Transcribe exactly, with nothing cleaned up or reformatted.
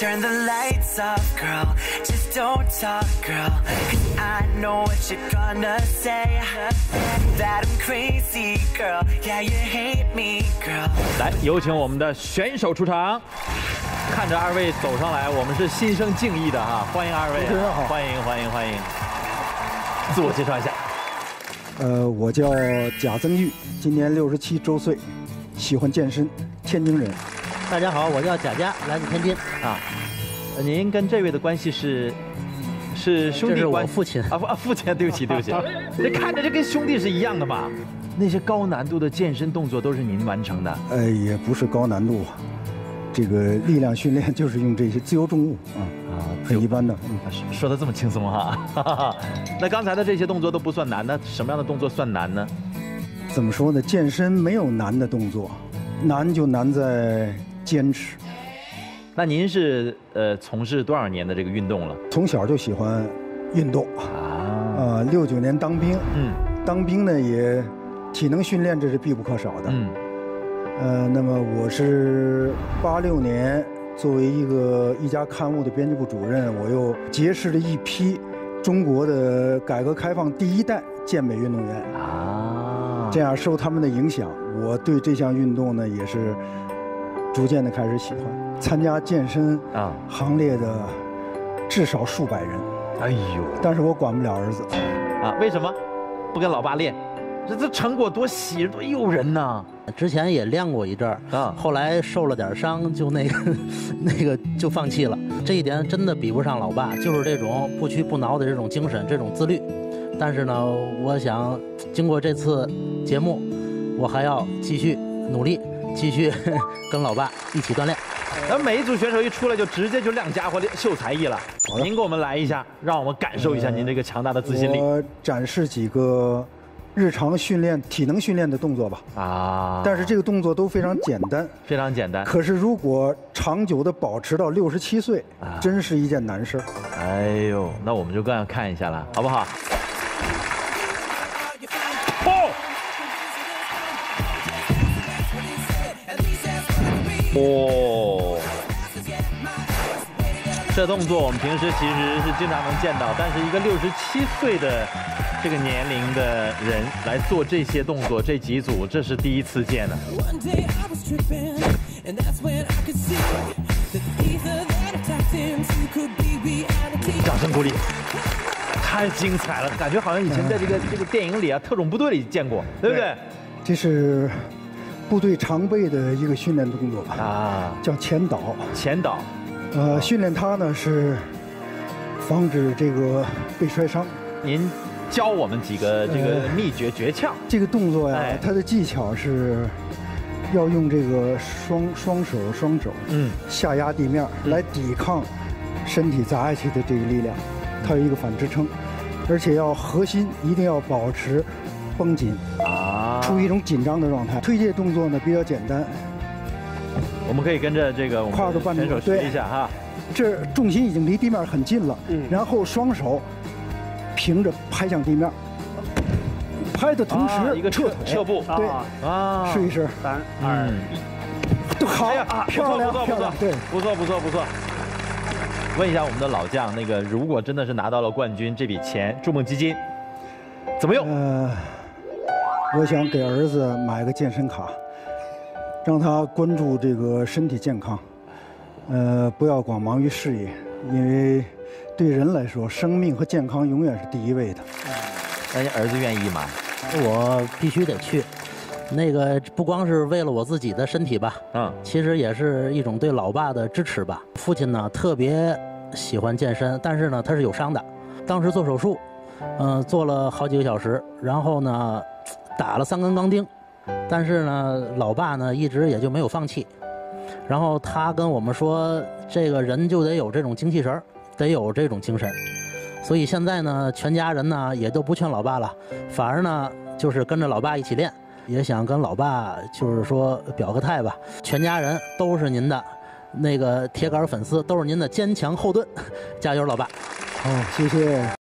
Turn the lights off, girl. Just don't talk, girl. Cause I know what you're gonna say. That I'm crazy, girl. Yeah, you hate me, girl. 来，有请我们的选手出场。看着二位走上来，我们是心生敬意的哈，欢迎二位， 主持人好， 欢迎欢迎欢迎。自我介绍一下。 呃，我叫贾增玉，今年六十七周岁，喜欢健身，天津人。 大家好，我叫贾佳，来自天津。 啊，您跟这位的关系是是兄弟关系？ 这是我父亲啊，父父亲，对不起对不起，这看着就跟兄弟是一样的嘛。那些高难度的健身动作都是您完成的？ 呃，也不是高难度，这个力量训练就是用这些自由重物啊啊，很一般的。嗯， 说的这么轻松哈。那刚才的这些动作都不算难，那什么样的动作算难呢？ 怎么说呢？健身没有难的动作，难就难在坚持。 那您是呃从事多少年的这个运动了？ 从小就喜欢运动啊，呃，六九年当兵，嗯，当兵呢也体能训练这是必不可少的，嗯，呃，那么我是八六年作为一个一家刊物的编辑部主任，我又结识了一批中国的改革开放第一代健美运动员啊，这样受他们的影响，我对这项运动呢也是逐渐的开始喜欢。参加健身啊行列的至少数百人，哎呦！但是我管不了儿子， 啊，为什么？不跟老爸练？这这成果多喜人，多诱人呐！ 之前也练过一阵儿啊，后来受了点伤，就那个那个就放弃了。这一点真的比不上老爸，就是这种不屈不挠的这种精神，这种自律。但是呢，我想经过这次节目，我还要继续努力，继续跟老爸一起锻炼。 咱们每一组选手一出来就直接就亮家伙秀才艺了。您给我们来一下，让我们感受一下您这个强大的自信力。 我展示几个日常训练、体能训练的动作吧。啊！但是这个动作都非常简单， 非常简单。 可是如果长久的保持到六十七岁，啊，真是一件难事。 哎呦，那我们就更要看一下了，好不好？哦，这动作我们平时其实是经常能见到，但是一个六十七岁的这个年龄的人来做这些动作，这几组这是第一次见的。掌声鼓励，太精彩了，感觉好像以前在这个这个电影里啊，特种部队里见过，对不对？ 这是部队常备的一个训练动作吧，啊，叫前倒。 前倒， 呃，训练它呢是防止这个被摔伤。 您教我们几个这个秘诀诀窍。 这个动作呀，它的技巧是要用这个双双手双肘，嗯，下压地面来抵抗身体砸下去的这个力量，它有一个反支撑，而且要核心一定要保持绷紧啊，处于一种紧张的状态。推介动作呢比较简单， 我们可以跟着这个跨个半选手学一下哈。 这重心已经离地面很近了，嗯，然后双手平着拍向地面，拍的同时、啊、 一个撤撤步， 对啊，试一试， 三二一，好，哎呀，漂亮， 不错不错， 对， 不错不错不错。问一下我们的老将，那个如果真的是拿到了冠军，这笔钱筑梦基金怎么用？呃， 我想给儿子买个健身卡，让他关注这个身体健康，呃，不要光忙于事业，因为对人来说，生命和健康永远是第一位的。 那你儿子愿意吗？ 我必须得去。那个不光是为了我自己的身体吧，嗯，其实也是一种对老爸的支持吧。父亲呢特别喜欢健身，但是呢他是有伤的，当时做手术，嗯、呃，做了好几个小时，然后呢打了三根钢钉，但是呢老爸呢一直也就没有放弃。然后他跟我们说，这个人就得有这种精气神，得有这种精神。所以现在呢，全家人呢也都不劝老爸了，反而呢就是跟着老爸一起练。也想跟老爸就是说表个态吧，全家人都是您的那个铁杆粉丝，都是您的坚强后盾，加油，老爸！ 好，谢谢。